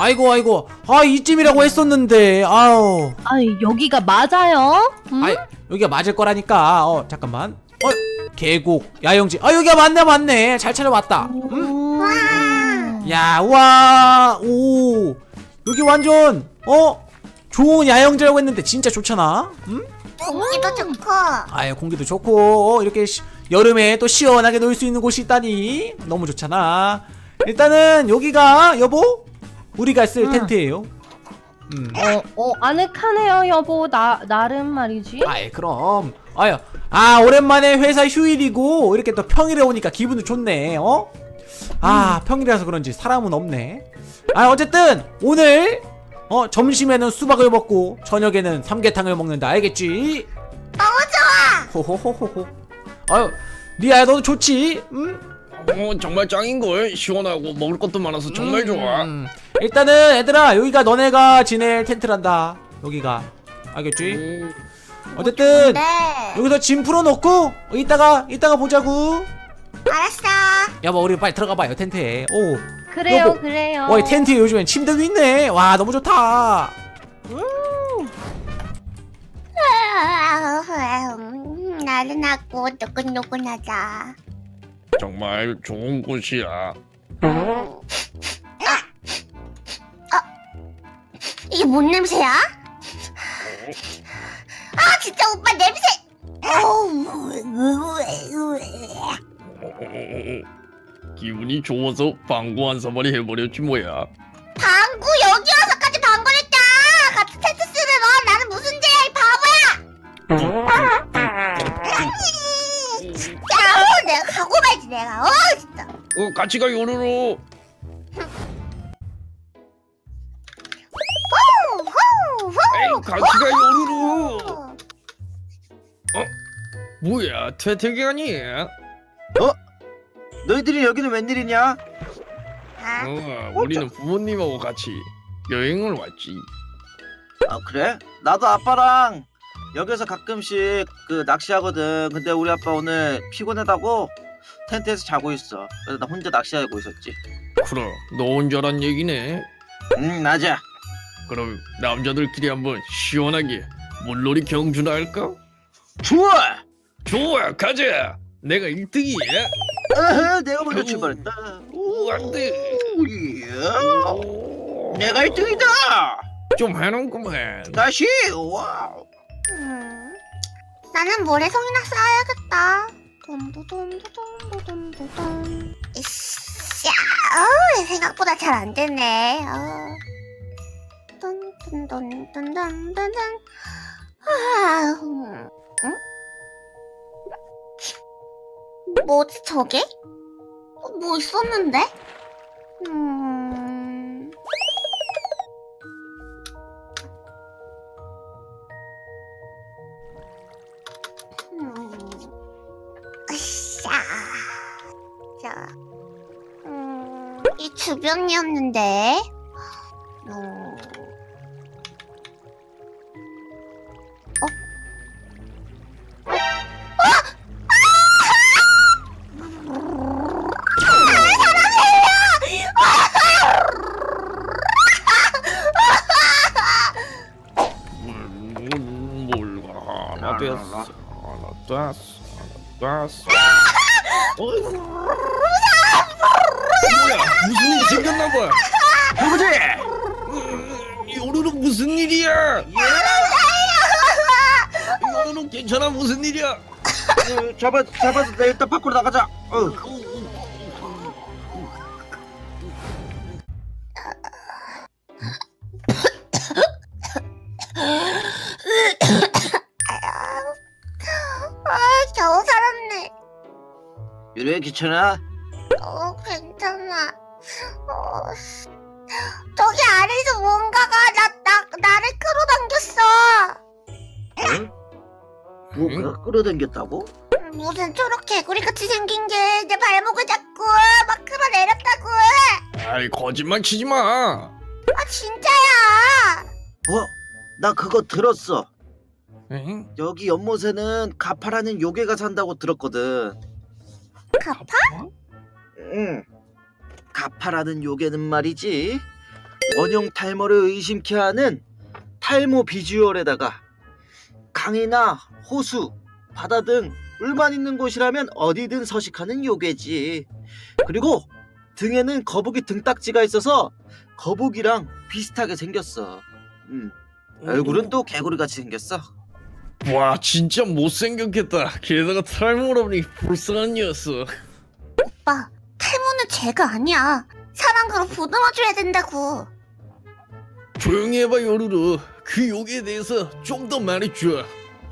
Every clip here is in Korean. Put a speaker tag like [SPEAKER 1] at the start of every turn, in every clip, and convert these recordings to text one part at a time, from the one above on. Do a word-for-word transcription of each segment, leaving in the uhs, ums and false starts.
[SPEAKER 1] 아이고 아이고 아 이쯤이라고 했었는데 아우
[SPEAKER 2] 아이 여기가 맞아요? 응?
[SPEAKER 1] 아이 여기가 맞을 거라니까. 어 잠깐만. 어 계곡 야영지. 아 여기가 맞네 맞네. 잘 찾아왔다. 응?
[SPEAKER 3] 와.
[SPEAKER 1] 야 우와 오 여기 완전 어 좋은 야영지라고 했는데 진짜 좋잖아. 응?
[SPEAKER 3] 공기도 좋고.
[SPEAKER 1] 아유 공기도 좋고 어, 이렇게 시, 여름에 또 시원하게 놀 수 있는 곳이 있다니 너무 좋잖아. 일단은 여기가 여보 우리가 쓸
[SPEAKER 2] 응.
[SPEAKER 1] 텐트예요. 음.
[SPEAKER 2] 어, 어 아늑하네요 여보. 나 나름 말이지.
[SPEAKER 1] 아이 그럼 아유 아 오랜만에 회사 휴일이고 이렇게 또 평일에 오니까 기분도 좋네. 어? 아 음. 평일이라서 그런지 사람은 없네. 아 어쨌든 오늘 어 점심에는 수박을 먹고 저녁에는 삼계탕을 먹는다. 알겠지?
[SPEAKER 3] 너무 좋아.
[SPEAKER 1] 호호호호호. 아유 리아야 너도 좋지? 응?
[SPEAKER 4] 어 정말 짱인걸. 시원하고 먹을 것도 많아서 정말
[SPEAKER 1] 음,
[SPEAKER 4] 좋아.
[SPEAKER 1] 음. 일단은 얘들아 여기가 너네가 지낼 텐트란다. 여기가 알겠지?
[SPEAKER 4] 음.
[SPEAKER 1] 어쨌든
[SPEAKER 3] 네.
[SPEAKER 1] 여기서 짐 풀어놓고 이따가 이따가 보자고.
[SPEAKER 3] 알았어.
[SPEAKER 1] 여보 우리 빨리 들어가봐요 텐트에. 오
[SPEAKER 2] 그래요
[SPEAKER 1] 여보.
[SPEAKER 2] 그래요.
[SPEAKER 1] 와 이 텐트에 요즘엔 침대도 있네. 와 너무 좋다.
[SPEAKER 3] 음, 나른하고 노곤노곤하다.
[SPEAKER 4] 정말 좋은 곳이야.
[SPEAKER 3] 이게 뭔 냄새야? 아 진짜 오빠 냄새.
[SPEAKER 4] 기분이 좋아서 방구 한 사마리 해버렸지 뭐야.
[SPEAKER 3] 방구 여기 와서까지 방구를 짜. 같은 텐트 쓰는 너 나는 무슨 죄야 이 바보야. 진짜 어, 내가 가고 말지 내가. 어 진짜.
[SPEAKER 4] 어 같이 가 요루루. 에이 같이 가 요루루. 어? 뭐야 퇴퇴기 아니야?
[SPEAKER 5] 어? 너희들이 여기는 웬일이냐?
[SPEAKER 3] 아,
[SPEAKER 4] 어 우리는 부모님하고 같이 여행을 왔지.
[SPEAKER 5] 아 그래? 나도 아빠랑 여기서 가끔씩 그 낚시하거든. 근데 우리 아빠 오늘 피곤하다고 텐트에서 자고 있어. 그래서 나 혼자 낚시하고 있었지.
[SPEAKER 4] 그래 너 혼자란 얘기네.
[SPEAKER 5] 응 맞아.
[SPEAKER 4] 그럼 남자들끼리 한번 시원하게 물놀이 경주나 할까?
[SPEAKER 5] 좋아!
[SPEAKER 4] 좋아 가자. 내가 일 등이야.
[SPEAKER 5] 아하, 내가 먼저
[SPEAKER 4] 오.
[SPEAKER 5] 출발했다.
[SPEAKER 4] 오 안돼.
[SPEAKER 5] 오예. 내가 일 등이다.
[SPEAKER 4] 좀 해놓구만.
[SPEAKER 5] 다시 와우.
[SPEAKER 3] 음, 나는 모래성이나 쌓아야겠다. 돈도돈도돈도돈도돈. 이씨, 어, 생각보다 잘 안 되네. 어. 돈돈돈돈돈돈돈. 아, 음, 응? 뭐지 저게? 어, 뭐 있었는데? 음. 음. 으쌰. 자. 음, 이 주변이었는데. 음. 어?
[SPEAKER 4] 뭘가 하나 됐어. 하나 됐어. 하나 됐어. 어이구. 뭐야 무슨 일이 생겼나봐.
[SPEAKER 5] 누구지?
[SPEAKER 4] 요루루 무슨 일이야? 요루루 괜찮아 무슨 일이야?
[SPEAKER 5] 어, 잡아 잡아서 내 일단 밖으로 나가자. 어.
[SPEAKER 3] 아, 겨우 살았네.
[SPEAKER 5] 유래 귀찮아?
[SPEAKER 3] 어, 괜찮아. 어, 저기 아래에서 뭔가가 나, 나, 나를 끌어당겼어.
[SPEAKER 5] 어? 뭐가 끌어당겼다고?
[SPEAKER 3] 무슨 초록 개구리같이 생긴 게 내 발목을 잡고 막 끌어내렸다고.
[SPEAKER 4] 아이 거짓말 치지 마.
[SPEAKER 3] 아, 진짜야.
[SPEAKER 5] 어? 나 그거 들었어.
[SPEAKER 4] 응?
[SPEAKER 5] 여기 연못에는 가파라는 요괴가 산다고 들었거든.
[SPEAKER 3] 가파?
[SPEAKER 5] 응. 가파라는 요괴는 말이지. 원형 탈모를 의심케 하는 탈모 비주얼에다가 강이나 호수, 바다 등 물만 있는 곳이라면 어디든 서식하는 요괴지. 그리고 등에는 거북이 등딱지가 있어서 거북이랑 비슷하게 생겼어. 음. 얼굴은 또 개구리같이 생겼어.
[SPEAKER 4] 와 진짜 못생겼겠다. 게다가 탈모라니 불쌍한 녀석.
[SPEAKER 3] 오빠, 탈모는 죄가 아니야. 사랑으로 보듬어줘야 된다고.
[SPEAKER 4] 조용히 해봐 요루루. 그 요기에 대해서 좀 더 말해줘.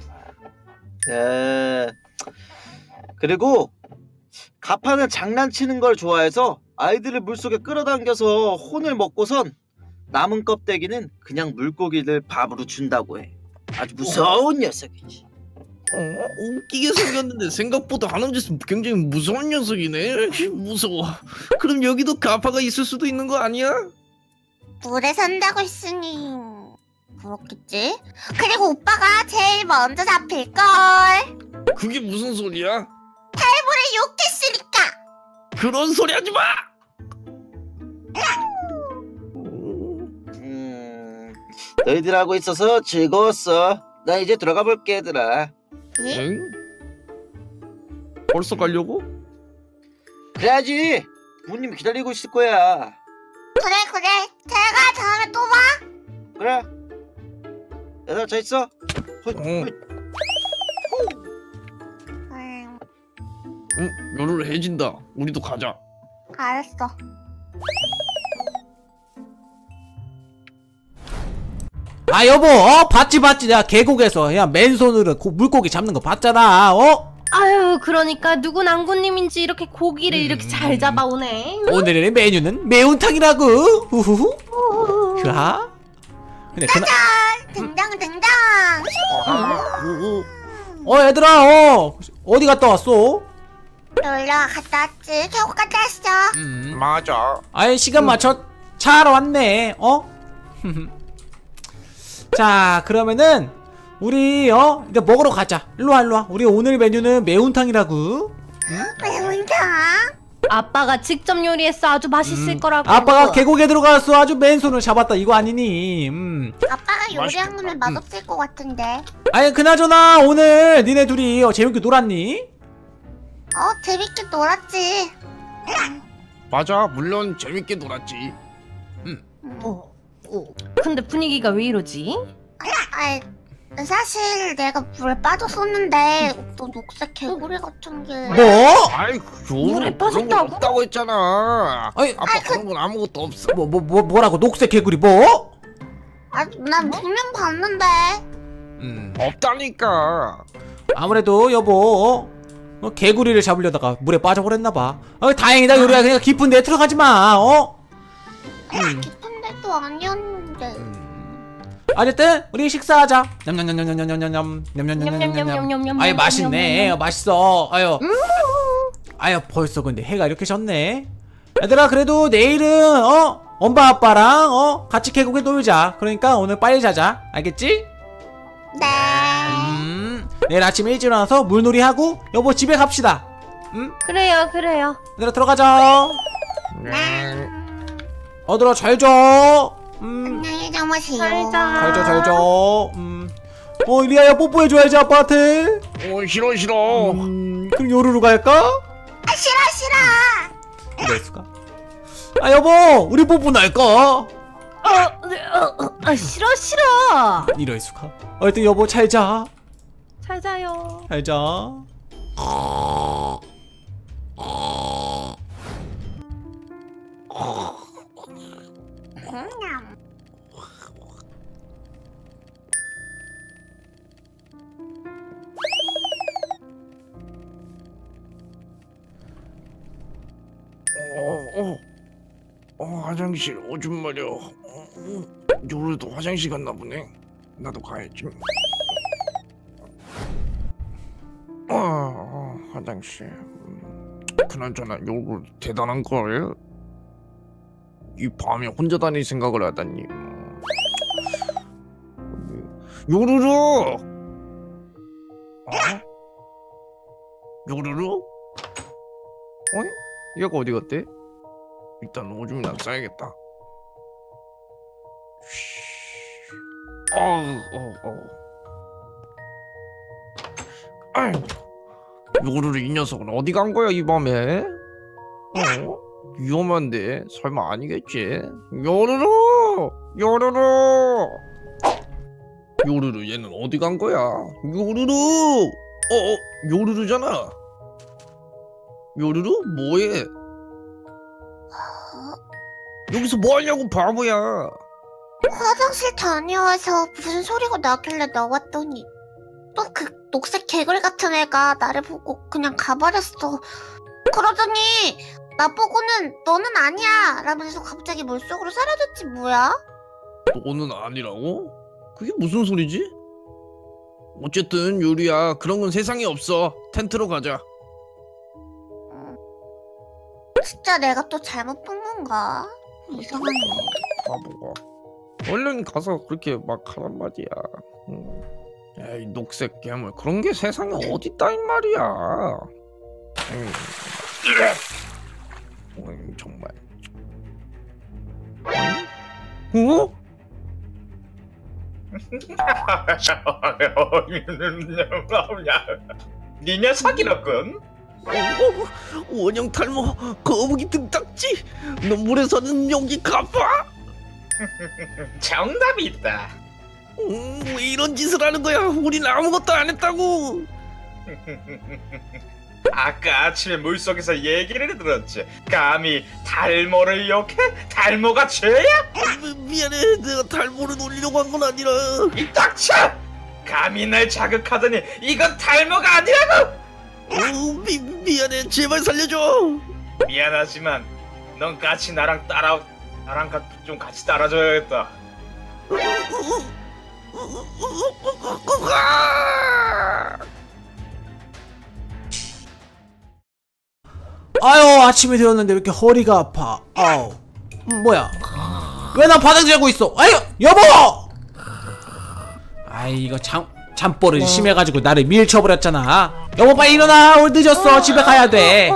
[SPEAKER 5] 에... 그리고 가파는 장난치는 걸 좋아해서 아이들을 물속에 끌어당겨서 혼을 먹고선 남은 껍데기는 그냥 물고기들 밥으로 준다고 해. 아주 무서운 녀석이지.
[SPEAKER 4] 어, 웃기게 생겼는데 생각보다 하는 짓은 굉장히 무서운 녀석이네. 무서워. 그럼 여기도 가파가 있을 수도 있는 거 아니야?
[SPEAKER 3] 물에 산다고 했으니 그렇겠지. 그리고 오빠가 제일 먼저 잡힐걸.
[SPEAKER 4] 그게 무슨 소리야?
[SPEAKER 3] 탈모를 욕했으니까.
[SPEAKER 4] 그런 소리 하지 마!
[SPEAKER 5] 음... 너희들하고 있어서 즐거웠어. 나 이제 들어가 볼게 얘들아.
[SPEAKER 4] 응? 벌써 가려고?
[SPEAKER 5] 그래야지. 부모님 기다리고 있을 거야.
[SPEAKER 3] 그래 그래. 제가 다음에 또 봐.
[SPEAKER 5] 그래. 얘들아 잘 있어. 헐,
[SPEAKER 4] 응.
[SPEAKER 5] 헐.
[SPEAKER 3] 음,
[SPEAKER 4] 응? 요루루 해진다. 우리도 가자.
[SPEAKER 3] 알았어.
[SPEAKER 1] 아 여보, 어? 봤지 봤지. 내가 계곡에서 그냥 맨손으로 고, 물고기 잡는 거 봤잖아. 어?
[SPEAKER 2] 아유, 그러니까 누구 낭구님인지 이렇게 고기를
[SPEAKER 1] 음.
[SPEAKER 2] 이렇게 잘 잡아오네.
[SPEAKER 1] 오늘의 메뉴는 매운탕이라고. 후후후. 흐하. 근데 그나
[SPEAKER 3] 등장 등장.
[SPEAKER 1] 어 얘들아, 어 어디 갔다 왔어?
[SPEAKER 3] 놀러 갔다 왔지. 계곡 갔다 왔어.
[SPEAKER 1] 음.
[SPEAKER 4] 맞아.
[SPEAKER 1] 아이 시간 맞춰 차로 왔네. 어? 자 그러면은 우리 어 이제 먹으러 가자. 일로와 일로와. 우리 오늘 메뉴는 매운탕이라고.
[SPEAKER 3] 매운탕.
[SPEAKER 2] 아빠가 직접 요리했어. 아주 맛있을
[SPEAKER 1] 음.
[SPEAKER 2] 거라고.
[SPEAKER 1] 아빠가 계곡에 들어가서 아주 맨손을 잡았다 이거 아니니? 음.
[SPEAKER 3] 아빠가 요리한 거면 맛없을 것 같은데.
[SPEAKER 1] 아니 그나저나 오늘 니네 둘이 어, 재밌게 놀았니?
[SPEAKER 3] 어, 재밌게 놀았지.
[SPEAKER 4] 맞아. 물론 재밌게 놀았지.
[SPEAKER 2] 어, 어. 근데 분위기가 왜 이러지?
[SPEAKER 3] 아, 사실 내가 물에 빠졌었는데 또 녹색 개구리 같은 게.
[SPEAKER 1] 뭐?
[SPEAKER 4] 아이
[SPEAKER 2] 물에
[SPEAKER 4] 요루 그런 건
[SPEAKER 2] 빠졌다고?
[SPEAKER 4] 없다고 했잖아.
[SPEAKER 1] 아니
[SPEAKER 4] 아빠 그런 건 아무것도 없어.
[SPEAKER 1] 뭐 뭐 뭐 뭐라고 녹색 개구리 뭐?
[SPEAKER 3] 아, 난 분명 봤는데.
[SPEAKER 1] 음.
[SPEAKER 4] 없다니까.
[SPEAKER 1] 아무래도 여보 어, 개구리를 잡으려다가 물에 빠져버렸나봐. 어, 다행이다 요리야. 그냥 깊은 데 들어가지 마. 어? 음.
[SPEAKER 3] 깊은 데도 아니었는데.
[SPEAKER 1] 어쨌든 우리 식사하자. 냠냠냠냠냠냠냠 냠냠냠냠냠.
[SPEAKER 2] 냠냠냠냠냠냠.
[SPEAKER 1] 아유 맛있네. 어, 맛있어. 아유. 아유 벌써 근데 해가 이렇게 졌네. 얘들아 그래도 내일은 어 엄마 아빠랑 어 같이 계곡에 놀자. 그러니까 오늘 빨리 자자. 알겠지?
[SPEAKER 3] 네.
[SPEAKER 1] 음. 내일 아침 일찍 일어나서 물놀이 하고 여보 집에 갑시다. 음?
[SPEAKER 2] 그래요, 그래요.
[SPEAKER 1] 얘들아 들어가자. 어들아 잘 자. 음.
[SPEAKER 3] 안녕히 주무세요.
[SPEAKER 2] 잘 자.
[SPEAKER 1] 잘 자, 잘 자. 음. 어, 리아야 뽀뽀해줘야지 아빠한테.
[SPEAKER 4] 어 싫어 싫어.
[SPEAKER 1] 음, 그럼 요루루 갈까?
[SPEAKER 3] 아, 싫어 싫어.
[SPEAKER 1] 이럴 수가. 아 여보, 우리 뽀뽀 날까?
[SPEAKER 2] 어, 네, 어, 어, 아, 싫어, 싫어.
[SPEAKER 1] 이럴 수가. 어쨌든 여보 잘 자.
[SPEAKER 2] 잘 자요.
[SPEAKER 1] 잘 자.
[SPEAKER 3] 음.
[SPEAKER 4] 어, 어, 어, 화장실 오줌 마려. 어, 어, 요루도 화장실 갔나 보네. 나도 가야지. 어, 어 화장실. 음, 그나저나 요루 대단한 걸. 이 밤에 혼자 다닐 생각을 하다니. 요루루. 어? 요루루? 어이? 얘가 어디 갔대? 일단 오줌이나 싸야겠다. 어, 어, 어. 아이, 요루루 이 녀석은 어디 간 거야 이 밤에? 어? 위험한데 설마 아니겠지? 요루루! 요루루! 요루루 얘는 어디 간 거야? 요루루! 어, 어 요루루잖아. 요루루 뭐해? 여기서 뭐 하냐고 바보야.
[SPEAKER 3] 화장실 다녀와서 무슨 소리가 나길래 나왔더니 또 그 녹색 개굴 같은 애가 나를 보고 그냥 가버렸어. 그러더니 나보고는 너는 아니야 라면서 갑자기 물속으로 사라졌지 뭐야?
[SPEAKER 4] 너는 아니라고? 그게 무슨 소리지? 어쨌든 요리야 그런 건 세상에 없어. 텐트로 가자.
[SPEAKER 3] 진짜 내가 또 잘못 본 건가? 이상하네.
[SPEAKER 4] 바보가. 얼른 가서 그렇게 막 하란 말이야. 응. 에이 녹색 괴물 그런 게 세상에 어딨다 이 말이야. 응. 응, 정말. 어?
[SPEAKER 6] 니냐 사기라군.
[SPEAKER 4] 어, 어, 원형 탈모 거북이 등딱지 너 물에 사는 용기 갚아?
[SPEAKER 6] 정답이 있다.
[SPEAKER 4] 음, 왜 이런 짓을 하는 거야? 우린 아무것도 안 했다고.
[SPEAKER 6] 아까 아침에 물속에서 얘기를 들었지. 감히 탈모를 욕해? 탈모가 죄야?
[SPEAKER 4] 미, 미안해 내가 탈모를 놀리려고 한 건 아니라.
[SPEAKER 6] 이 닥쳐! 감히 날 자극하더니 이건 탈모가 아니라고!
[SPEAKER 4] 어, 미, 미안해 제발 살려줘.
[SPEAKER 6] 미안하지만 넌 같이 나랑 따라 나랑 가, 좀 같이 따라줘야겠다.
[SPEAKER 1] 아유 아침이 되었는데 왜 이렇게 허리가 아파. 아우 음, 뭐야 왜 나 바닥 자고 있어. 아유 여보. 아이 이거 잠 잠버릇이 심해가지고 나를 밀쳐버렸잖아. 여보 빨리 일어나. 오늘 늦었어. 집에 가야 돼.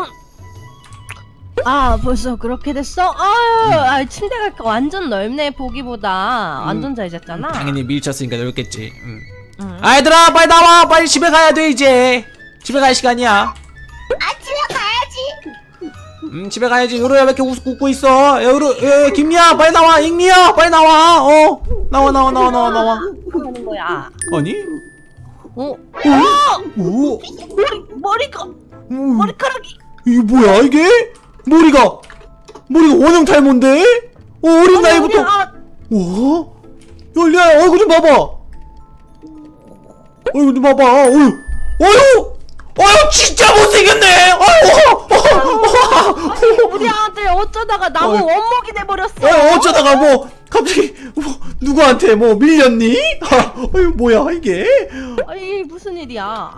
[SPEAKER 2] 아 벌써 그렇게 됐어? 아유 아, 침대가 완전 넓네 보기보다. 완전 잘 잤잖아.
[SPEAKER 1] 음, 당연히 밀쳤으니까 넓겠지. 음.
[SPEAKER 2] 응.
[SPEAKER 1] 아 얘들아 빨리 나와. 빨리 집에 가야 돼 이제. 집에 갈 시간이야.
[SPEAKER 3] 아 집에 가야지.
[SPEAKER 1] 음 집에 가야지. 요루야 왜 이렇게 웃, 웃고 있어. 야, 요루 야, 김미야 빨리 나와. 익미야 빨리 나와. 어 나와 나와 나와 나와 나와.
[SPEAKER 2] 뭐 하는 거야?
[SPEAKER 1] 아니?
[SPEAKER 2] 어?
[SPEAKER 1] 오?
[SPEAKER 2] 머리 머리가
[SPEAKER 1] 음,
[SPEAKER 2] 머리카락이.
[SPEAKER 1] 이게 뭐야 이게? 머리가 머리가 원형 탈모인데? 어 어린 나이부터.
[SPEAKER 2] 아,
[SPEAKER 1] 와? 열리야 얼굴 좀 봐봐. 얼굴 좀 봐봐. 어휴 어휴 어휴 진짜 못생겼네. 어휴
[SPEAKER 2] 우리 아들 어쩌다가 나무
[SPEAKER 1] 어이.
[SPEAKER 2] 원목이 돼버렸어.
[SPEAKER 1] 어, 어쩌다가 뭐 갑자기 뭐, 누구한테 뭐 밀렸니? 어휴 뭐야 이게?
[SPEAKER 2] 아이 무슨 일이야?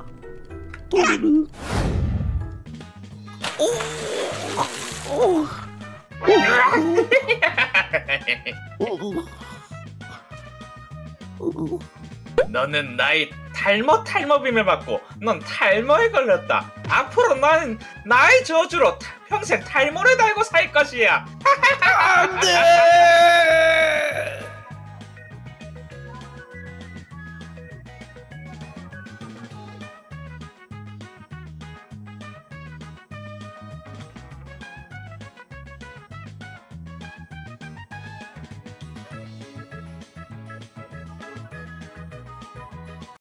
[SPEAKER 6] 너는 나의 탈모 탈모빔을 받고 넌 탈모에 걸렸다. 앞으로 나는 나의 저주로 타- 평생 탈모를 달고 살 것이야.
[SPEAKER 4] 안돼.